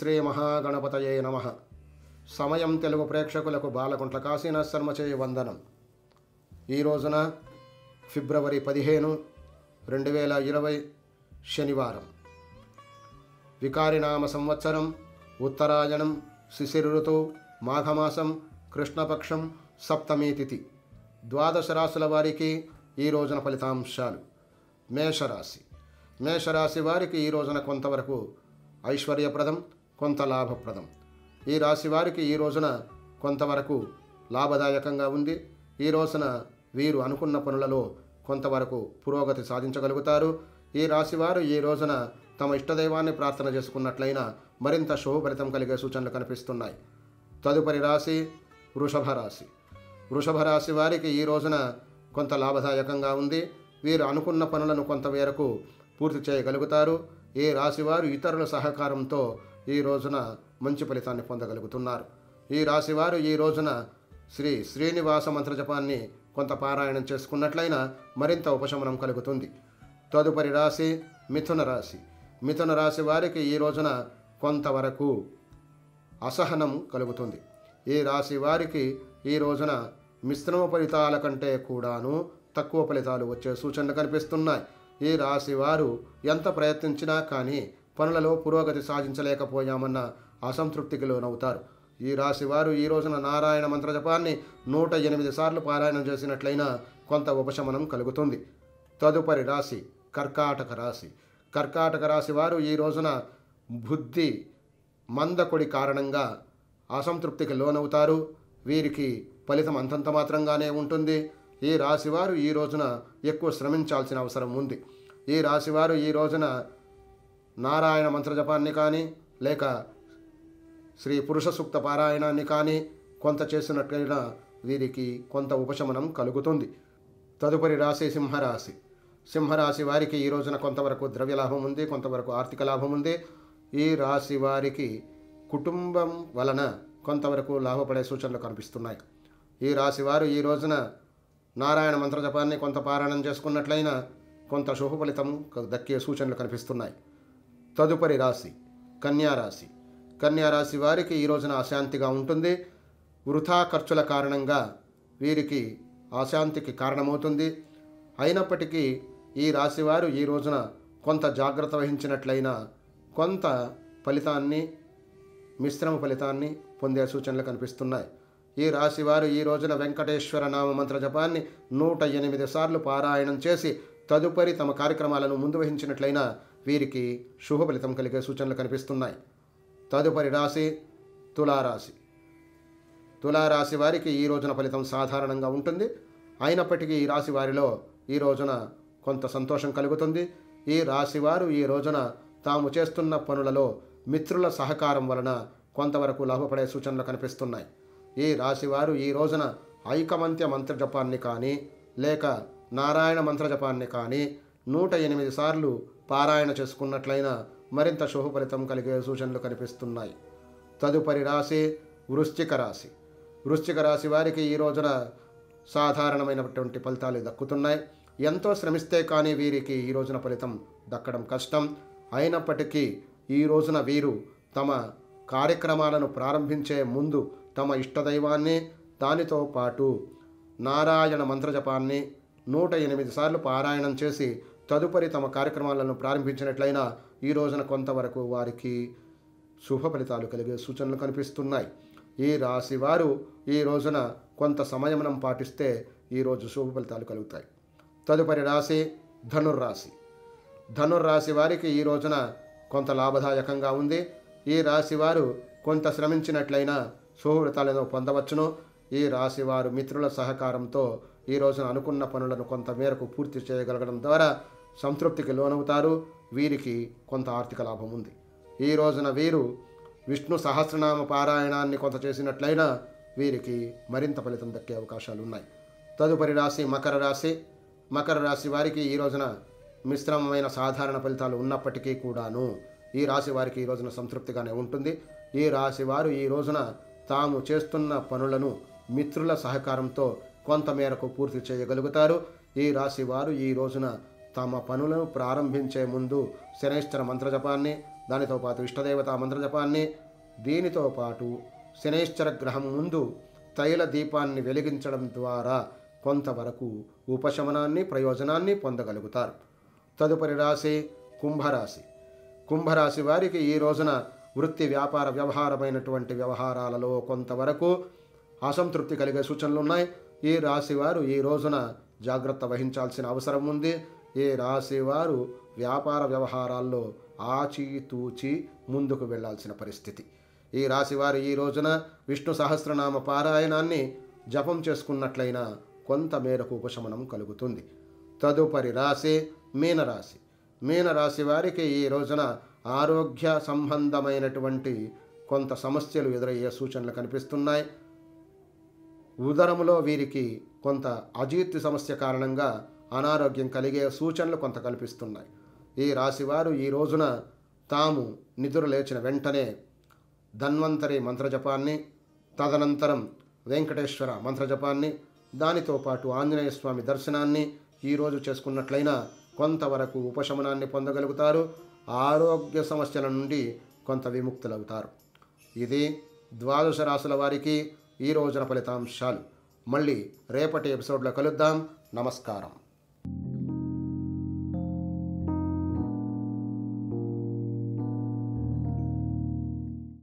శ్రీ మహాగణపతయే నమః. సమయం తెలుగు ప్రేక్షకులకు బాలకుంట్ల కాశీనాథ్ శర్మ చేయ వందనం. ఈ రోజున ఫిబ్రవరి 15, 2020 శనివారం. వికారినామ సంవత్సరం, ఉత్తరాయణం, శిశిర ఋతువు, మాఘమాసం, కృష్ణపక్షం, సప్తమి తిథి. ద్వాదశ రాశుల వారికి ఈ రోజున ఫలితాంశాలు. మేషరాశి. మేషరాశి వారికి ఈ రోజున కొంతవరకు ఐశ్వర్యప్రదం, కొంత లాభప్రదం. ఈ రాశి వారికి ఈ రోజున కొంతవరకు లాభదాయకంగా ఉంది. ఈ రోజున వీరు అనుకున్న పనులలో కొంతవరకు పురోగతి సాధించగలుగుతారు. ఈ రాశివారు ఈ రోజున తమ ఇష్టదైవాన్ని ప్రార్థన చేసుకున్నట్లయినా మరింత శుభ ఫలితం కలిగే సూచనలు కనిపిస్తున్నాయి. తదుపరి రాశి వృషభ రాశి. వృషభ రాశి వారికి ఈ రోజున కొంత లాభదాయకంగా ఉంది. వీరు అనుకున్న పనులను కొంతమేరకు పూర్తి చేయగలుగుతారు. ఈ రాశివారు ఇతరుల సహకారంతో ఈ రోజున మంచి ఫలితాన్ని పొందగలుగుతున్నారు. ఈ రాశివారు ఈ రోజున శ్రీ శ్రీనివాస మంత్రజపాన్ని కొంత పారాయణం చేసుకున్నట్లయినా మరింత ఉపశమనం కలుగుతుంది. తదుపరి రాశి మిథున రాశి. మిథున రాశి వారికి ఈ రోజున కొంతవరకు అసహనం కలుగుతుంది. ఈ రాశి వారికి ఈ రోజున మిశ్రమ ఫలితాల కంటే కూడాను తక్కువ ఫలితాలు వచ్చే సూచనలు కనిపిస్తున్నాయి. ఈ రాశి వారు ఎంత ప్రయత్నించినా కానీ పనులలో పురోగతి సాధించలేకపోయామన్న అసంతృప్తికి లోనవుతారు. ఈ రాశి వారు ఈ రోజున నారాయణ మంత్రజపాన్ని 108 సార్లు పారాయణం చేసినట్లయినా కొంత ఉపశమనం కలుగుతుంది. తదుపరి రాశి కర్కాటక రాశి. కర్కాటక రాశి వారు ఈ రోజున బుద్ధి మందకొడి కారణంగా అసంతృప్తికి లోనవుతారు. వీరికి ఫలితం అంతంత మాత్రంగానే ఉంటుంది. ఈ రాశివారు ఈ రోజున ఎక్కువ శ్రమించాల్సిన అవసరం ఉంది. ఈ రాశివారు ఈ రోజున నారాయణ మంత్రజపాన్ని కానీ లేక శ్రీ పురుష సూక్త పారాయణాన్ని కానీ కొంత చేసినట్లయినా వీరికి కొంత ఉపశమనం కలుగుతుంది. తదుపరి రాశి సింహరాశి. సింహరాశి వారికి ఈ రోజున కొంతవరకు ద్రవ్యలాభం ఉంది, కొంతవరకు ఆర్థిక లాభం ఉంది. ఈ రాశి వారికి కుటుంబం వలన కొంతవరకు లాభపడే సూచనలు కనిపిస్తున్నాయి. ఈ రాశివారు ఈ రోజున నారాయణ మంత్రజపాన్ని కొంత పారాయణం చేసుకున్నట్లయినా కొంత శుభ ఫలితం దక్కే సూచనలు కనిపిస్తున్నాయి. తదుపరి రాశి కన్యారాశి. కన్యారాశి వారికి ఈ రోజున అశాంతిగా ఉంటుంది. వృథా ఖర్చుల కారణంగా వీరికి అశాంతికి కారణమవుతుంది. అయినప్పటికీ ఈ రాశివారు ఈ రోజున కొంత జాగ్రత్త వహించినట్లయినా కొంత ఫలితాన్ని, మిశ్రమ ఫలితాన్ని పొందే సూచనలు కనిపిస్తున్నాయి. ఈ రాశివారు ఈ రోజున వెంకటేశ్వర నామ మంత్ర జపాన్ని 108 సార్లు పారాయణం చేసి తదుపరి తమ కార్యక్రమాలను ముందు వహించినట్లయినా వీరికి శుభ ఫలితం కలిగే సూచనలు కనిపిస్తున్నాయి. తదుపరి రాశి తులారాశి. తులారాశి వారికి ఈ రోజున ఫలితం సాధారణంగా ఉంటుంది. అయినప్పటికీ ఈ రాశి వారిలో ఈ రోజున కొంత సంతోషం కలుగుతుంది. ఈ రాశివారు ఈ రోజున తాము చేస్తున్న పనులలో మిత్రుల సహకారం వలన కొంతవరకు లాభపడే సూచనలు కనిపిస్తున్నాయి. ఈ రాశివారు ఈ రోజున ఐకమంత్య మంత్రజపాన్ని కానీ లేక నారాయణ మంత్రజపాన్ని కానీ 108 సార్లు పారాయణ చేసుకున్నట్లయినా మరింత శుభ ఫలితం కలిగే సూచనలు కనిపిస్తున్నాయి. తదుపరి రాశి వృశ్చిక రాశి. వృశ్చిక రాశి వారికి ఈ రోజున సాధారణమైనటువంటి ఫలితాలు దక్కుతున్నాయి. ఎంతో శ్రమిస్తే కానీ వీరికి ఈ రోజున ఫలితం దక్కడం కష్టం. అయినప్పటికీ ఈ రోజున వీరు తమ కార్యక్రమాలను ప్రారంభించే ముందు తమ ఇష్టదైవాన్ని, దానితో పాటు నారాయణ మంత్రజపాన్ని 108 సార్లు పారాయణం చేసి తదుపరి తమ కార్యక్రమాలను ప్రారంభించినట్లయినా ఈ రోజున కొంతవరకు వారికి శుభ ఫలితాలు కలిగే సూచనలు కనిపిస్తున్నాయి. ఈ రాశి వారు ఈ రోజున కొంత సంయమనం పాటిస్తే ఈరోజు శుభ ఫలితాలు కలుగుతాయి. తదుపరి రాశి ధనుర్రాశి. ధనుర్రాశి వారికి ఈ రోజున కొంత లాభదాయకంగా ఉంది. ఈ రాశి వారు కొంత శ్రమించినట్లయినా శుభ ఫలితాలను పొందవచ్చును. ఈ రాశివారు మిత్రుల సహకారంతో ఈ రోజున అనుకున్న పనులను కొంత మేరకు పూర్తి చేయగలగడం ద్వారా సంతృప్తికి లోనవుతారు. వీరికి కొంత ఆర్థిక లాభం ఉంది. ఈ రోజున వీరు విష్ణు సహస్రనామ పారాయణాన్ని కొంత చేసినట్లయినా వీరికి మరింత ఫలితం దక్కే అవకాశాలు ఉన్నాయి. తదుపరి రాశి మకర రాశి. మకర రాశి వారికి ఈ రోజున మిశ్రమమైన సాధారణ ఫలితాలు ఉన్నప్పటికీ కూడాను ఈ రాశి వారికి ఈ రోజున సంతృప్తిగానే ఉంటుంది. ఈ రాశి వారు ఈ రోజున తాము చేస్తున్న పనులను మిత్రుల సహకారంతో కొంతమేరకు పూర్తి చేయగలుగుతారు. ఈ రాశి వారు ఈ రోజున తమ పనులను ప్రారంభించే ముందు శనైశ్చర మంత్రజపాన్ని దానితో పాటు ఇష్టదేవత మంత్రజపాన్ని, దీనితో పాటు శనైశ్చర గ్రహం ముందు తైల దీపాన్ని వెలిగించడం ద్వారా కొంతవరకు ఉపశమనాన్ని, ప్రయోజనాన్ని పొందగలుగుతారు. తదుపరి రాశి కుంభరాశి. కుంభరాశి వారికి ఈ రోజున వృత్తి, వ్యాపార, వ్యవహారమైనటువంటి వ్యవహారాలలో కొంతవరకు అసంతృప్తి కలిగే సూచనలు ఉన్నాయి. ఈ రాశి వారు ఈ రోజున జాగ్రత్త వహించాల్సిన అవసరం ఉంది. ఈ రాశి వారు వ్యాపార వ్యవహారాల్లో ఆచితూచి ముందుకు వెళ్లాల్సిన పరిస్థితి. ఈ రాశి వారు ఈ రోజున విష్ణు సహస్రనామ పారాయణాన్ని జపం చేసుకున్నట్లయినా కొంత మేరకు ఉపశమనం కలుగుతుంది. తదుపరి రాశి మీనరాశి. మీనరాశి వారికి ఈ రోజున ఆరోగ్య సంబంధమైనటువంటి కొంత సమస్యలు ఎదురయ్యే సూచనలు కనిపిస్తున్నాయి. ఉదరములో వీరికి కొంత అజీర్తి సమస్య కారణంగా అనారోగ్యం కలిగే సూచనలు కొంత కనిపిస్తున్నాయి. ఈ రాశివారు ఈ రోజున తాము నిద్ర లేచిన వెంటనే ధన్వంతరి మంత్రజపాన్ని, తదనంతరం వెంకటేశ్వర మంత్రజపాన్ని, దానితో పాటు ఆంజనేయ స్వామి దర్శనాన్ని ఈరోజు చేసుకున్నట్లయినా కొంతవరకు ఉపశమనాన్ని పొందగలుగుతారు. ఆరోగ్య సమస్యల నుండి కొంత విముక్తులవుతారు. ఇది ద్వాదశ రాశుల వారికి ఈ రోజున ఫలితాంశాలు. మళ్ళీ రేపటి ఎపిసోడ్లో కలుద్దాం. నమస్కారం.